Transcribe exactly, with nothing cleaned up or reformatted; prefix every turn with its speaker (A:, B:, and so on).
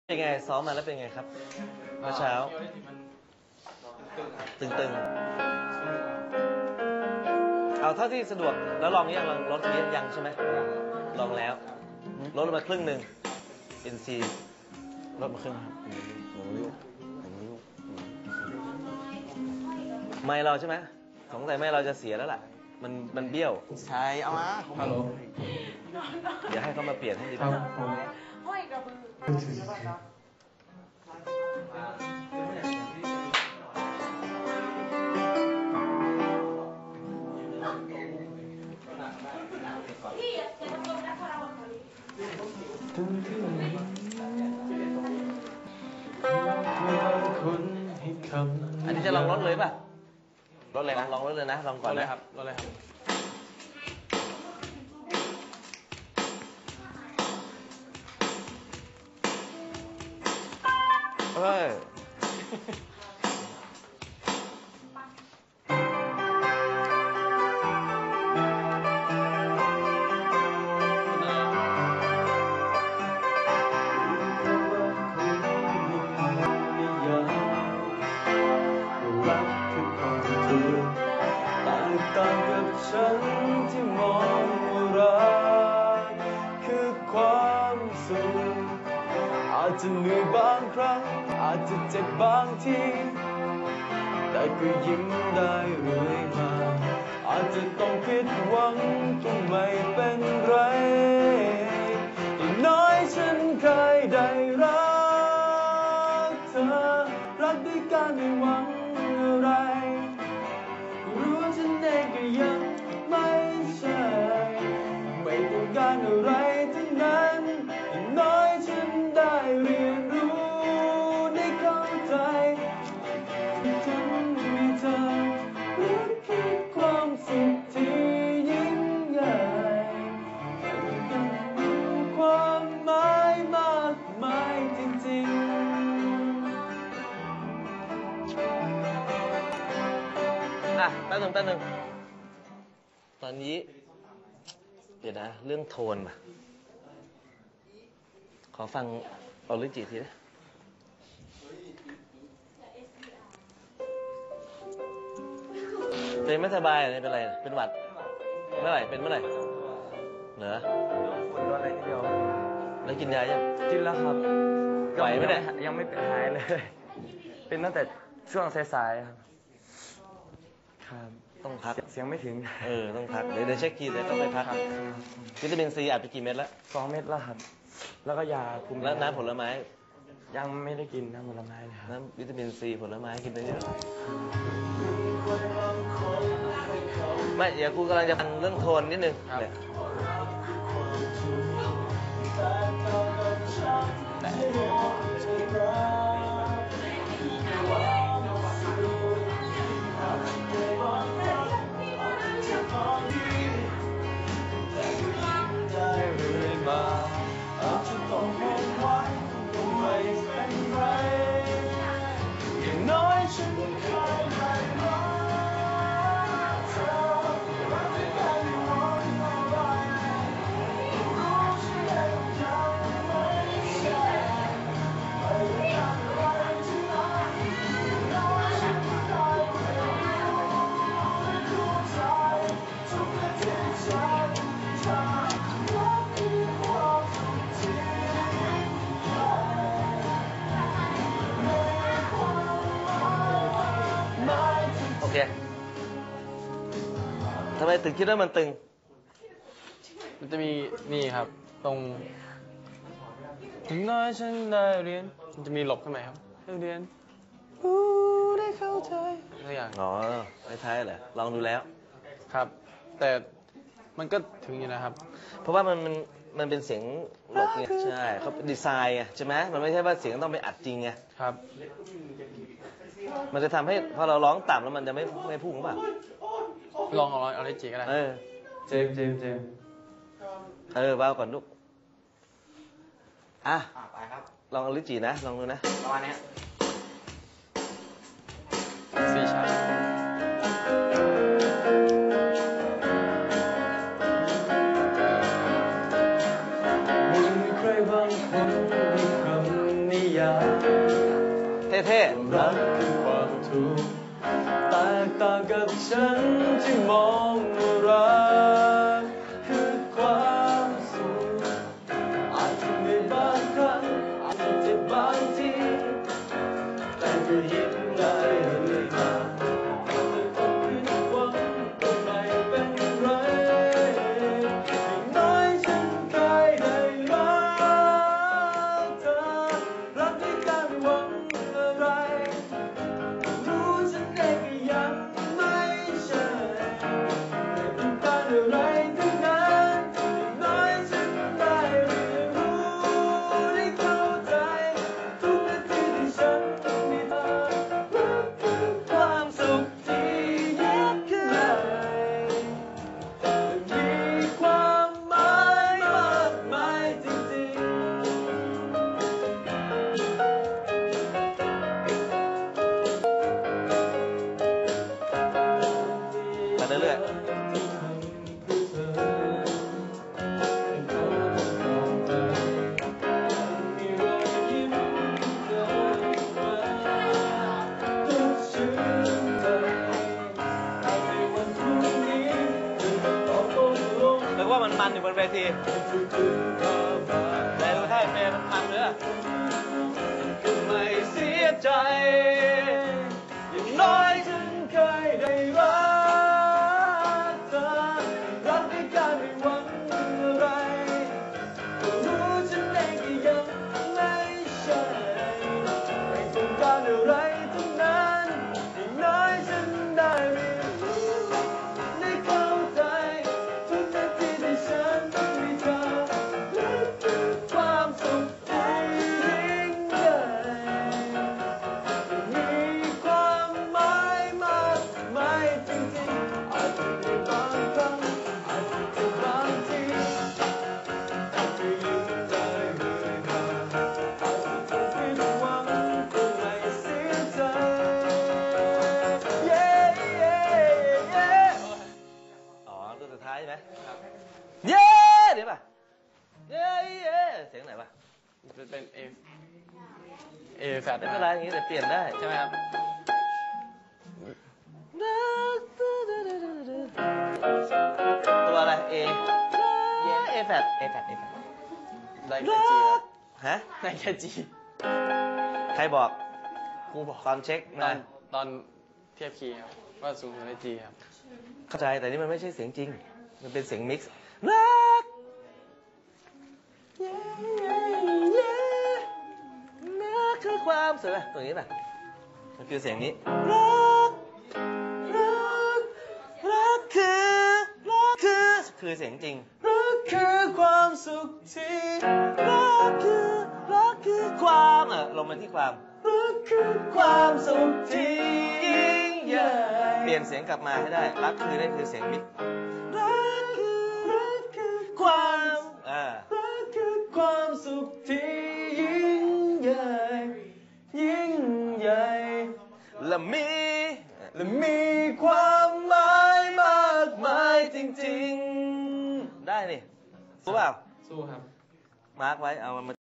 A: เป็นไงซ้อมมาแล้วเป็นไงครับเมื่อเช้าตึงๆเอาเท่าที่สะดวกแล้วลองยังลองลดนี้ยังใช่ไหมลองแล้วลดมาครึ่งหนึ่งเอ็นซีลดมาครึ่งครับไม่เราใช่ไหมสงสัยไม่เราจะเสียแล้วล่ะมันมันเบี้ยว
B: ใช่เอามาฮัลโหล
A: เดี๋ยวให้เขามาเปลี่ยนให้ดีกว่าห้อยกระบืออันนี้จะลองลดเลยป่ะลดเลยนะลองลดเลยนะลองก่อนเลยครับลดเลยครับเฮ้ยฉันที่มองว่ารักคือความสุขอาจจะเหนื่อยบางครั้งอาจจะเจ็บบางทีแต่ก็ยิ้มได้เรื่อยมาอาจจะต้องผิดหวังก็ไม่เป็นไรอย่างน้อยฉันเคยได้รักเธอรักด้วยการไม่หวังอะไรรู้ฉันเองก็ยังไม่ใช่ไม่ต้องการอะไรทั้งนั้นอย่างน้อยฉันได้เรียนรู้ได้เข้าใจฉันมีเธอรักคือความสุขที่ยิ่งใหญ่ความหมายมากมายจริงๆอ่ะแป๊บนึงแป๊บนึงตอนนี้เดี๋ยวนะเรื่องโทนป่ะขอฟังออริจิทีนะเป็นไม่สบายอะไรเป็นอะไรเป็นหวัดเมื่อไหร่เป็นเมื่อไหร่เหรอ
B: ปวดอะไรทีเดียว
A: แล้วกินยายัง
B: กินแล้วครับ
A: ไหวไหมเนี่ย
B: ยังไม่หายเลยเป็นตั้งแต่ช่วงสายๆครับครับ
A: ต้องพัก
B: เสียงไม่ถึง
A: เออต้องพักเดี๋ยวเดี๋ยวเช็คคีย์เดี๋ยวต้องไปพักวิตามินซีอัดไปกี่เม็ดแล้ว
B: สองเม็ดแล้วครับแล้วก็ยาคุม
A: แล้วน้ำผลไม้
B: ยังไม่ได้กินน้ำผลไม้เลยครับ
A: น้ำวิตามินซีผลไม้กินไปเยอะไม่เดี๋ยวกูกำลังจะฟังเรื่องโทนนิดนึงเนี่ยโอเคทำไมถึงคิดว่ามันตึง
B: มันจะมีนี่ครับตรงถึงน้อยฉันได้เรียนมันจะมีหลบขึ้นไหมครับได้เรียนรู้ได้เข้าใจอะไรอย่าง
A: อ๋อไม่ท้ายเหรอลองดูแล้ว
B: ครับแต่มันก็ถึงอยู่นะครับ
A: เพราะว่ามันมันมันเป็นเสียงหลบไงใช่เขาดีไซน์ไงใช่ไหมมันไม่ใช่ว่าเสียงต้องไปอัดจริงไง
B: ครับ
A: มันจะทำให้พอเราร้องต่ำแล้วมันจะไม่ไม่พุ่งป่ะ
B: ลองเอาเอาได้จีก็ได้
A: เออ
B: เจมเจมเจม
A: เออเบาก่อนลูกอ่ะไปครับลองเอาลิจีนะลองดูนะประมาณนี้
B: สี่ชั้น บางคนมีคำนิ
A: ยาม
C: เท่
A: รักคือความทุกข์แตกต่างกับฉันที่มองว่ารักคือความสุขอาจจะมีบางครั้งอาจจะเจ็บบางทีแต่ก็ยิ้มได้เลยนะแต่ความผิดหวังก็ไม่เป็นไรอย่างน้อยฉันเคยได้รักเธอรักด้วยการหวังอะไรรู้ฉันเองก็ยังไม่ใช่ไม่ต้องการอะไรทั้งนั้นอย่างน้อยฉันได้เรียนรู้ได้เข้าใจทุกนาทีที่ฉันมีเธอรักคือความสุขที่ยิ่งใหญ่มีความหมายมากมายจริง
C: ๆไปเรื่อยๆแล้วว่ามันมันอยู่บนเวทีแต่ดูท่าเฟรมมันมันเลยอะ
A: ก็ไม่เสียใจอย่างน้อยฉันเคยได้รักเธอรักด้วยการไม่หวังอะไรก็รู้ฉันเองก็ยังไม่ใช่ไม่ต้องการอะไรทั้งนั้นอย่างน้อยฉันได้เรียนรู้ได้เข้าใจทุกนาทีที่ฉันมีเธอรักคือความสุขที่ยิ่งใหญ่มีความหมายมากมายจริงๆอาจจะมีบางครั้งอาจจะเป็นบางทีอาจจะยิ้มได้เลยนะอาจจะต้องผิดหวังก็ไม่เสียใจ Yeah yeah yeah
C: อ๋อตัวสุดท้ายใช่ไหมเย้เดี๋ยวป่ะเย้เย้เสียงไหนป่ะ
B: จะเป็น A A แฟด
C: ไม่เป็นไรอย่างนี้แต่เปลี่ยนได้
B: ใช่ไหมครับ
C: ตัวอะไร A เย้ A แฟด A แฟด A แฟด
B: ได้แค่ G ครับ
C: ฮะ
B: ได้แค่ G
C: ใครบอก
B: ครูบอก
C: ตอนเช็ค
B: ตอ
C: นะ
B: นตอนเทียบคีย์ครับว่าสูงสุดได้ G ครับ
C: เข้าใจแต่นี่มันไม่ใช่เสียงจริง มันเป็นเสียงมิกซ์รักเย้เย้เย้รักคือความสุขตรงนี้ป่ะมันคือเสียงนี้รักรักรักคือรักคือคือเสียงจริง
A: รักคือความสุขที่
C: รักคือรักคือความเออลงมาที่ความ
A: รักคือความสุขที่ยิ่งใหญ่
C: เปลี่ยนเสียงกลับมาให้ได้รักคือได้คือเสียงมิกซ์รักคือรักคือความอ่า
A: รักคือความสุขที่ยิ่งใหญ่ ยิ่งใหญ่
C: และมี
A: และมีความหมายมากมายจริงๆ
C: ได้นี่รู้เปล่า
B: สู้ครับ
C: มาร์กไว้เอามัน